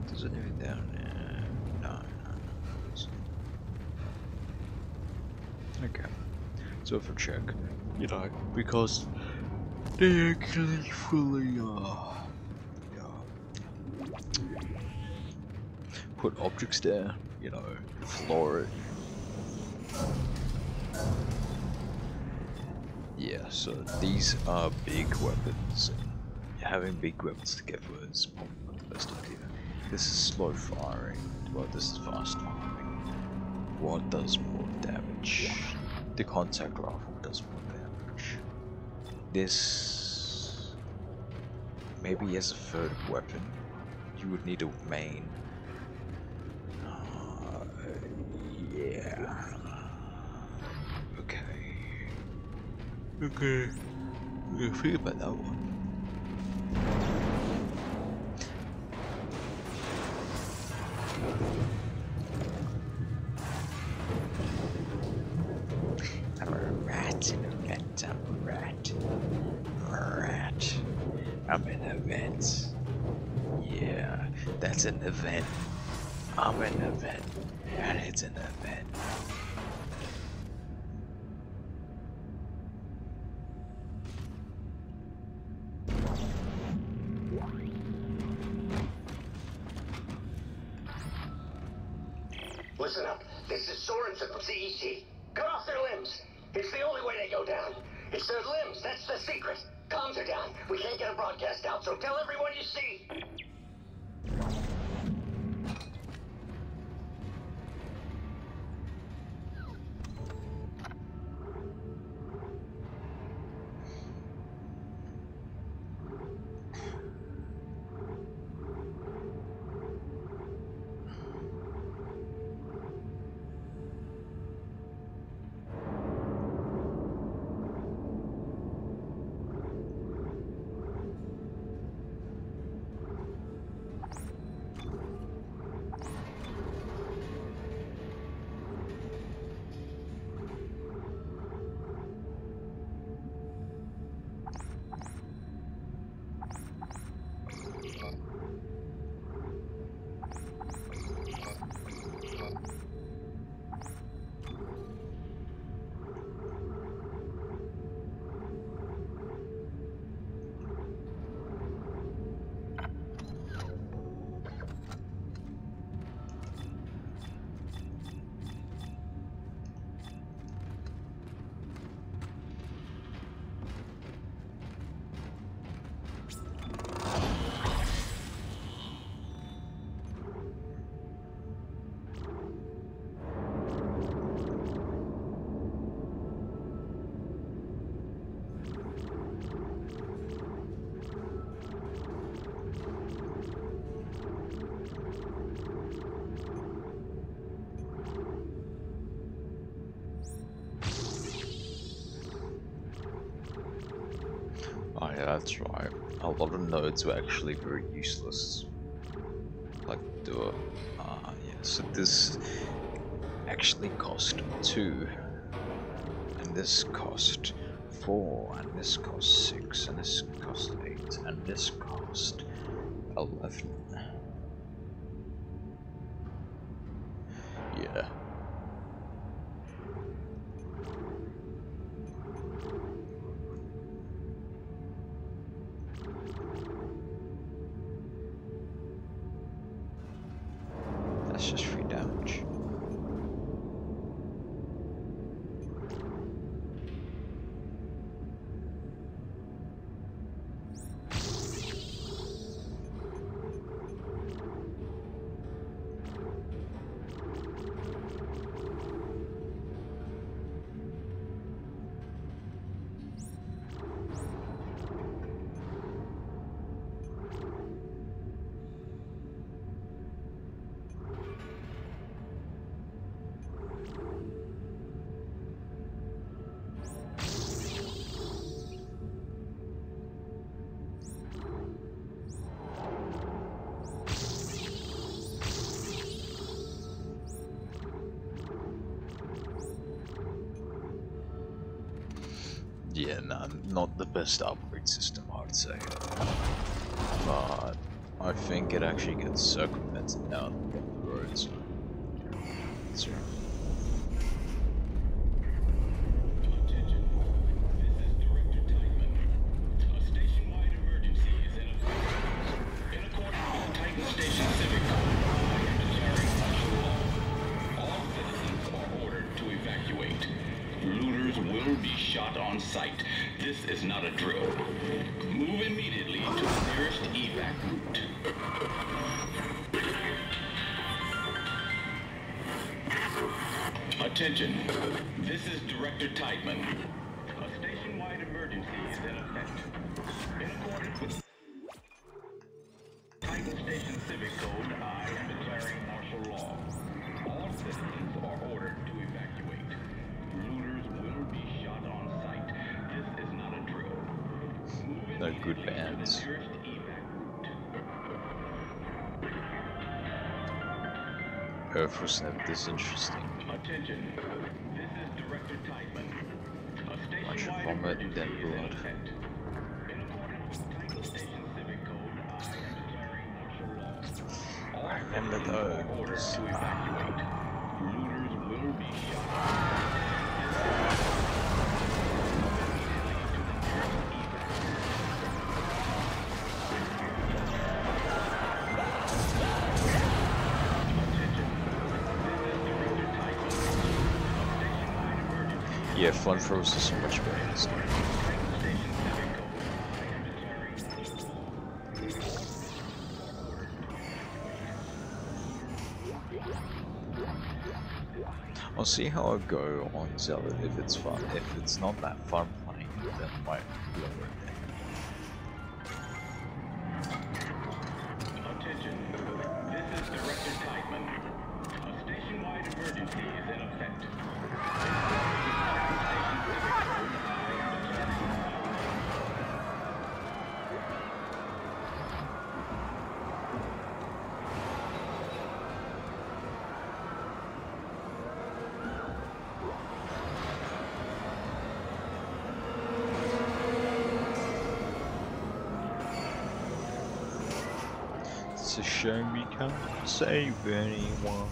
There's anything down there? No. Okay. So if I check, you know, because they actually fully put objects there, you know, floor it. Yeah, so these are big weapons, and having big weapons together is probably not the best idea. This is slow firing, well this is fast firing. What does more damage? The contact rifle does more damage. This, maybe as a third weapon, you would need a main. Yeah. Okay, we'll think about that one. I'm a rat in a vent, I'm a rat. Rat. I'm in a vent. Yeah, that's an event. I'm an event, and it's an event. Listen up. This is Sorensen from CEC. Cut off their limbs. It's the only way they go down. It's their limbs. That's the secret. Comms are down. We can't get a broadcast out, so tell everyone you see. Oh yeah, that's right. A lot of nodes were actually very useless. Like the yeah, so this actually cost 2, and this cost 4, and this cost 6, and this cost 8, and this cost 11. Yeah. That's just free damage. Yeah, no, not the best upgrade system, I would say. But I think it actually gets circumvented it's out on the road, so that's right. Attention. This is Director Titan. A station-wide emergency is in effect. In accordance with Titan Station Civic Code, I am declaring martial law. All citizens are ordered to evacuate. Looters will be shot on sight. This is not a drill. Move immediately to the nearest evac route. Attention. This is Director Tideman. A station-wide emergency is in effect. In accordance with Titan Station Civic Code, I am declaring martial law. All citizens are ordered to evacuate. Looters will be shot on sight. This is not a drill. Move They're good immediately to bands. the nearest evac route. Earth was never this interesting. Attention. This is Director Tideman. A Bunch of station-wide vomit, emergency then is in blood. effect. In accordance with Titan Station Civic Code, I am declaring martial law. All I remember citizens are ordered those. to evacuate. Looters will be shot. Yeah, flamethrowers are so much better in this game. I'll see how I go on Zelda if it's fun. If it's not that fun playing, then I might lower it down. Attention. This is Director Tideman. A station-wide emergency is in effect. It's a shame we can't save anyone.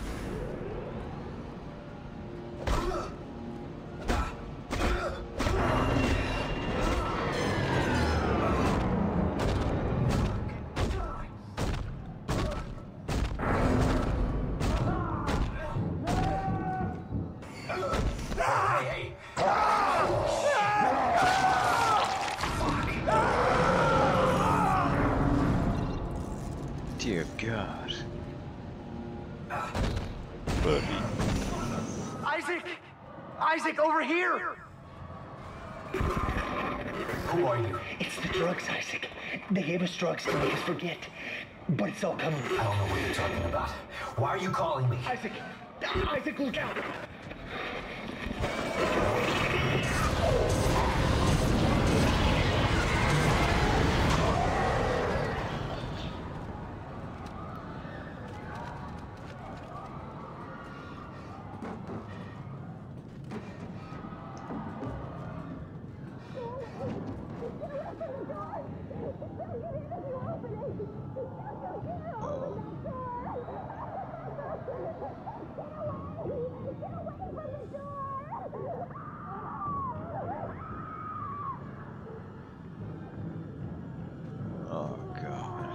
Dear God. Buddy. Isaac! Isaac, over here! Who are you? It's the drugs, Isaac. They gave us drugs to make us forget. But it's all coming. I don't know what you're talking about. Why are you calling me? Isaac! Isaac, look out! Oh God.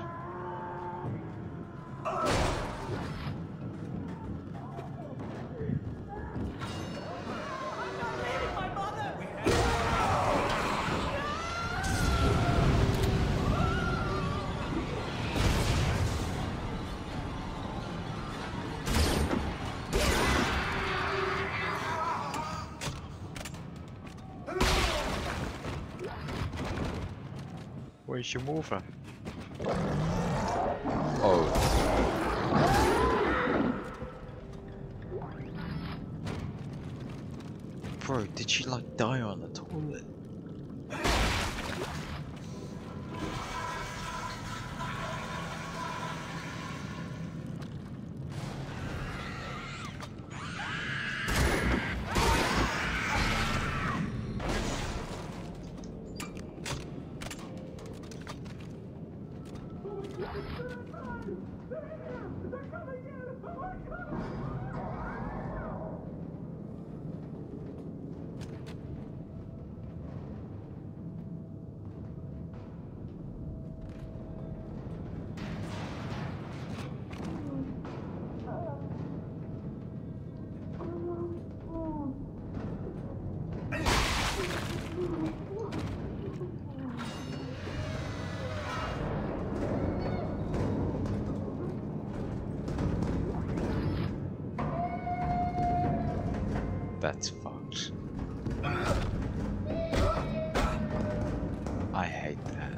Where's your mover? Oh. Bro, did she like die on the toilet? That's fucked. I hate that.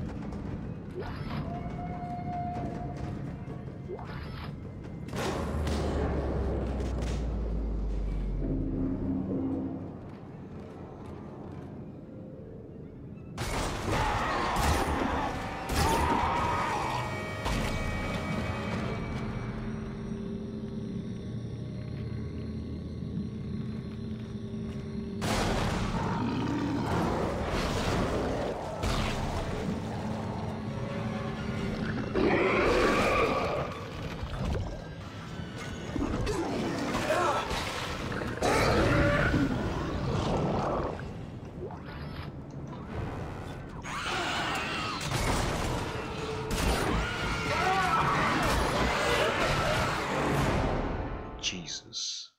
Jesus.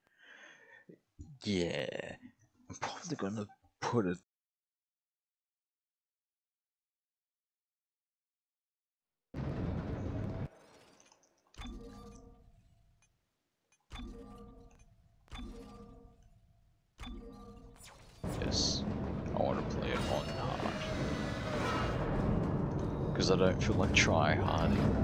Yeah. I'm probably gonna put it. Yes. I want to play it on hard. Because I don't feel like try harding.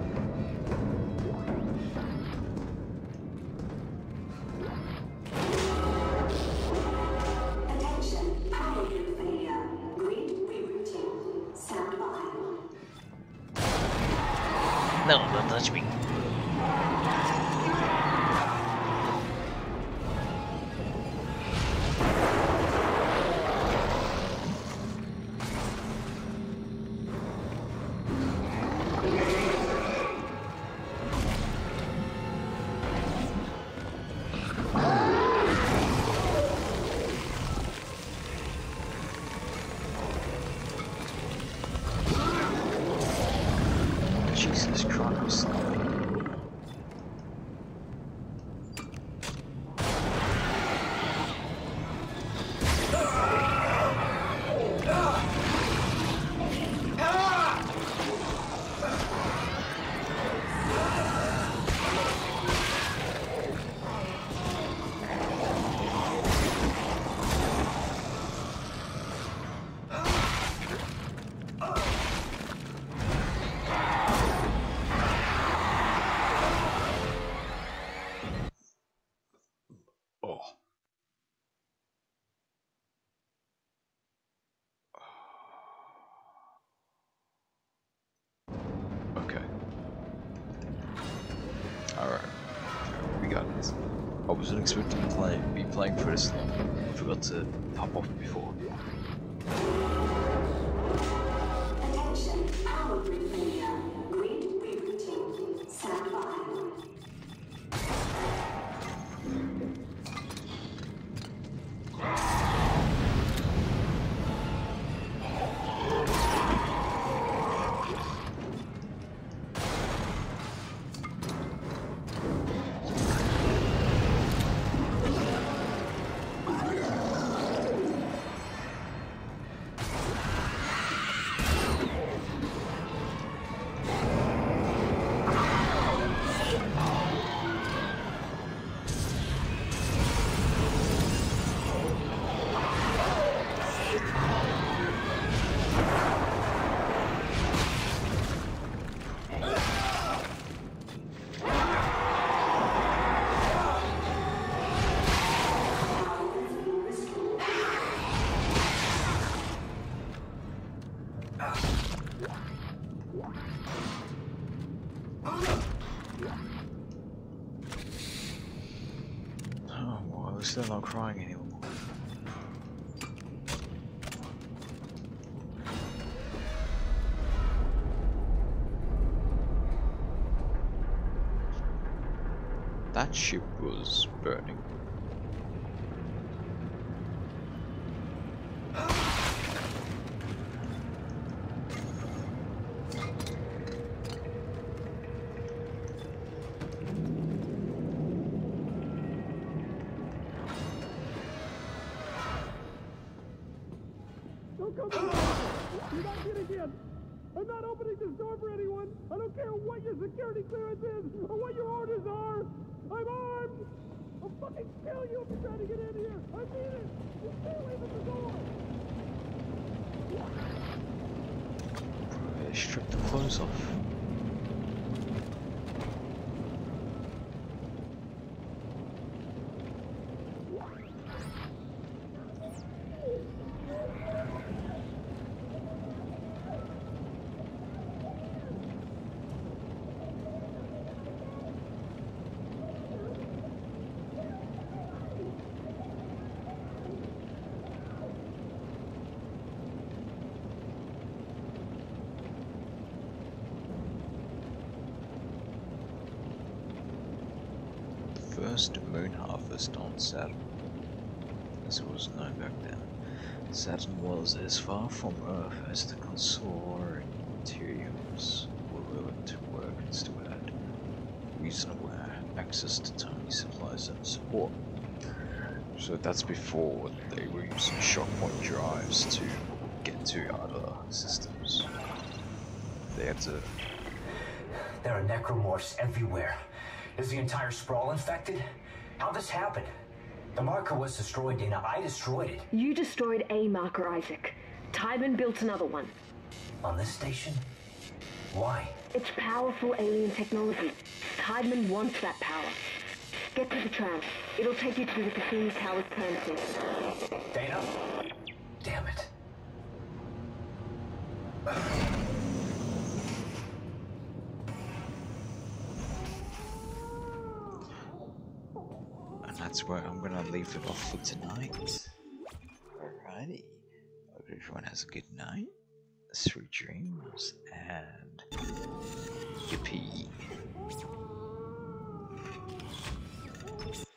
No, don't touch me. Jesus Christ. Alright, we got this. I wasn't expecting to be playing for this long. I forgot to pop off before. Attention, power grid failure. Grid rerouting. Stand by. Oh, well, at least they're not crying anymore. That ship was burning. Don't come in. You're not getting in. I'm not opening this door for anyone. I don't care what your security clearance is or what your orders are. I'm armed. I'll fucking kill you if you try to get in here. I'm Probably strip the clothes off. First moon harvest on Saturn, as it was known back then. Saturn was as far from Earth as the consortiums were willing to work and still had reasonable access to tiny supplies and support. So that's before they were using shockpoint drives to get to other systems. They had to... There are necromorphs everywhere. Is the entire sprawl infected? How'd this happen? The marker was destroyed, Dana. I destroyed it. You destroyed a marker, Isaac. Tiedemann built another one. On this station? Why? It's powerful alien technology. Tiedemann wants that power. Get to the tram. It'll take you to the Cassini Towers transmitter. Dana? Damn it. And that's where I'm gonna leave it off for tonight. Alrighty. Hope everyone has a good night. Sweet dreams and yippee.